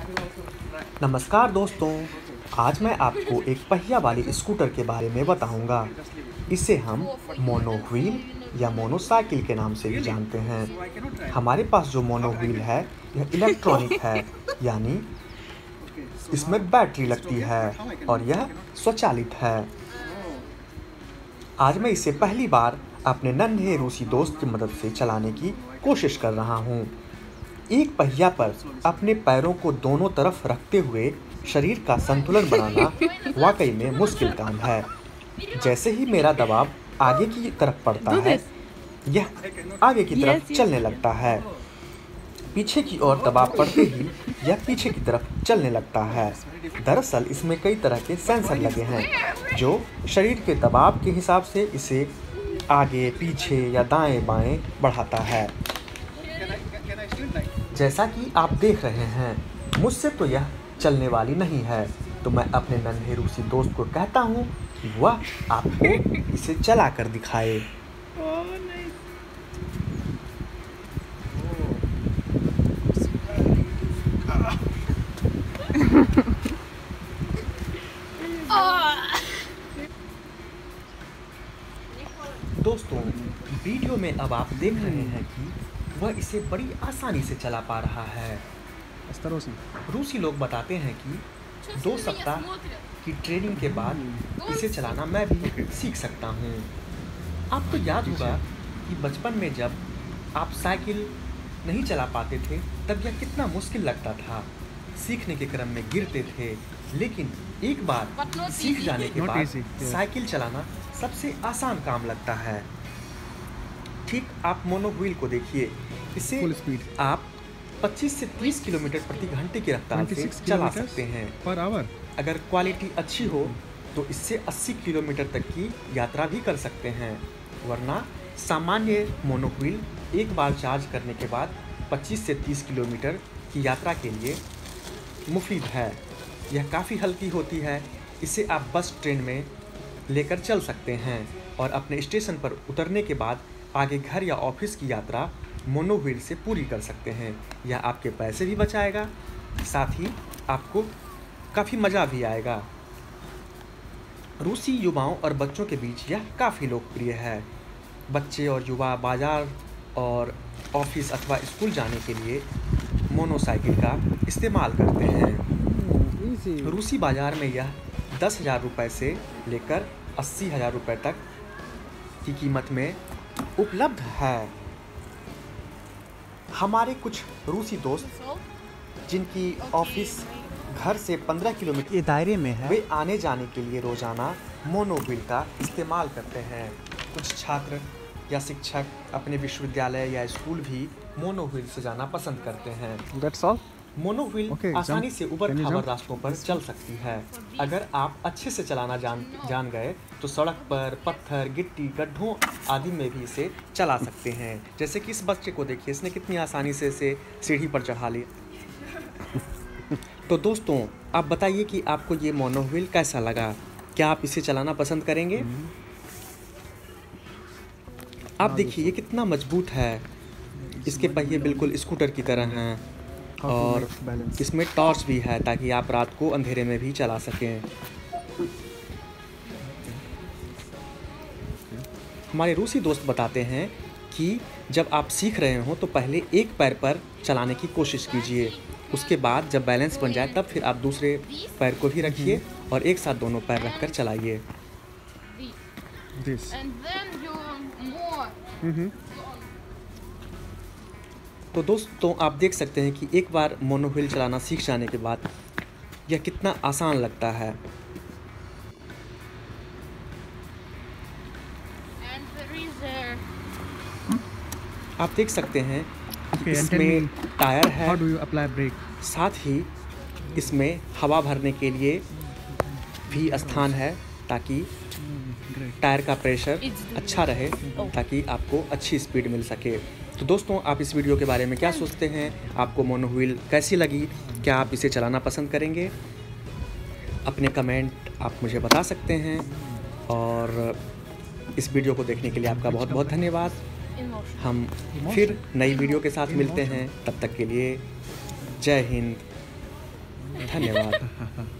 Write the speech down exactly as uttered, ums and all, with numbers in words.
नमस्कार दोस्तों, आज मैं आपको एक पहिया वाली स्कूटर के बारे में बताऊंगा। इसे हम मोनो व्हील या मोनोसाइकिल के नाम से भी जानते हैं। हमारे पास जो मोनो व्हील है यह इलेक्ट्रॉनिक है, यानी इसमें बैटरी लगती है और यह स्वचालित है। आज मैं इसे पहली बार अपने नन्हे रूसी दोस्त की मदद से चलाने की कोशिश कर रहा हूँ। एक पहिया पर अपने पैरों को दोनों तरफ रखते हुए शरीर का संतुलन बनाना वाकई में मुश्किल काम है। जैसे ही मेरा दबाव आगे की तरफ पड़ता है, यह आगे की तरफ चलने लगता है। पीछे की ओर दबाव पड़ते ही यह पीछे की तरफ चलने लगता है। दरअसल इसमें कई तरह के सेंसर लगे हैं जो शरीर के दबाव के हिसाब से इसे आगे, पीछे या दाएं बाएं बढ़ाता है। जैसा कि आप देख रहे हैं, मुझसे तो यह चलने वाली नहीं है, तो मैं अपने नन्हे रूसी दोस्त को कहता हूँ कि वह आपको इसे चला कर दिखाए। दोस्तों, वीडियो में अब आप देख रहे हैं कि वह इसे बड़ी आसानी से चला पा रहा है। रूसी लोग बताते हैं कि दो सप्ताह की ट्रेनिंग के बाद इसे चलाना मैं भी सीख सकता हूँ। आपको याद होगा कि बचपन में जब आप साइकिल नहीं चला पाते थे तब यह कितना मुश्किल लगता था। सीखने के क्रम में गिरते थे, लेकिन एक बार सीख जाने के बाद साइकिल चलाना सबसे आसान काम लगता है। ठीक आप मोनो व्हील को देखिए, इसे आप पच्चीस से तीस किलोमीटर प्रति घंटे की रफ्तार से चला सकते हैं पर आवर। अगर क्वालिटी अच्छी हो तो इससे अस्सी किलोमीटर तक की यात्रा भी कर सकते हैं, वरना सामान्य मोनो व्हील एक बार चार्ज करने के बाद पच्चीस से तीस किलोमीटर की यात्रा के लिए मुफीद है। यह काफ़ी हल्की होती है, इसे आप बस ट्रेन में लेकर चल सकते हैं और अपने स्टेशन पर उतरने के बाद आगे घर या ऑफिस की यात्रा मोनो व्हील से पूरी कर सकते हैं। यह आपके पैसे भी बचाएगा, साथ ही आपको काफ़ी मज़ा भी आएगा। रूसी युवाओं और बच्चों के बीच यह काफ़ी लोकप्रिय है। बच्चे और युवा बाज़ार और ऑफिस अथवा स्कूल जाने के लिए मोनोसाइकिल का इस्तेमाल करते हैं। रूसी बाज़ार में यह दस हज़ार रुपये से लेकर अस्सी हज़ार रुपये तक की कीमत में उपलब्ध है। हमारे कुछ रूसी दोस्त जिनकी ऑफिस घर से पंद्रह किलोमीटर के दायरे में है, वे आने जाने के लिए रोज़ाना मोनो व्हील का इस्तेमाल करते हैं। कुछ छात्र या शिक्षक अपने विश्वविद्यालय या स्कूल भी मोनो व्हील से जाना पसंद करते हैं। That's all? Mono wheel Okay, आसानी jump. से उबड़ Can you खाबड़ jump? रास्तों पर चल सकती है। अगर आप अच्छे से चलाना जान जान गए तो सड़क पर पत्थर, गिट्टी, गड्ढों आदि में भी इसे चला सकते हैं। जैसे कि इस बच्चे को देखिए, इसने कितनी आसानी से इसे सीढ़ी पर चढ़ा लिया। तो दोस्तों, आप बताइए कि आपको ये मोनो व्हील कैसा लगा? क्या आप इसे चलाना पसंद करेंगे? आप देखिए ये कितना मजबूत है। इसके पहिए बिल्कुल स्कूटर की तरह हैं और इसमें टॉर्च भी है ताकि आप रात को अंधेरे में भी चला सकें। हमारे रूसी दोस्त बताते हैं कि जब आप सीख रहे हो तो पहले एक पैर पर चलाने की कोशिश कीजिए, उसके बाद जब बैलेंस बन जाए तब फिर आप दूसरे पैर को भी रखिए और एक साथ दोनों पैर रखकर चलाइए। This. तो दोस्तों, आप देख सकते हैं कि एक बार मोनो व्हील चलाना सीख जाने के बाद यह कितना आसान लगता है। आप देख सकते हैं कि Okay, and tell इसमें me, टायर है, how do you apply brake? साथ ही इसमें हवा भरने के लिए भी स्थान है ताकि Great. टायर का प्रेशर अच्छा रहे, ताकि आपको अच्छी स्पीड मिल सके। तो दोस्तों, आप इस वीडियो के बारे में क्या सोचते हैं? आपको मोनो व्हील कैसी लगी? क्या आप इसे चलाना पसंद करेंगे? अपने कमेंट आप मुझे बता सकते हैं और इस वीडियो को देखने के लिए आपका बहुत बहुत धन्यवाद। हम फिर नई वीडियो के साथ मिलते हैं, तब तक के लिए जय हिंद। धन्यवाद।